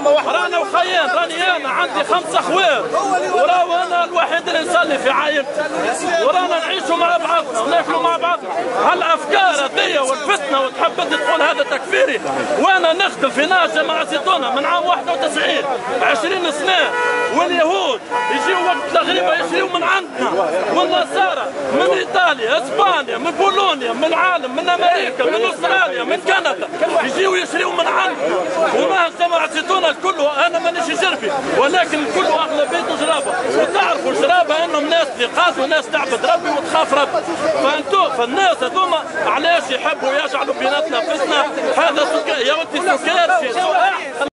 رانا وخيان، راني انا عندي 5 اخوات وراو انا الوحيد اللي نصلي في عائلتي، ورانا نعيشوا مع بعضنا وناكلوا مع بعضنا. هالافكار هذيا والفتنه وتحب تقول هذا تكفيري، وانا نخدم في ناس جماعه زيتونه من عام 91 20 سنه، واليهود يجيو وقت الغريبه يشريوا من عندنا، والنصارى من ايطاليا، اسبانيا، من بولونيا، من العالم، من امريكا، من استراليا، من كندا، يجيو يشريوا من عندنا. وما جماعه زيتونه الكل، انا مانيش جربي، ولكن الكل اغلبيته جرابه، وتعرفوا جرابه انهم ناس ثقات وناس تعبد ربي وتخاف ربي. فالناس هذوما علاش يحبوا يجعلوا بيناتنا فتنه؟ هذا يا ولدي سكات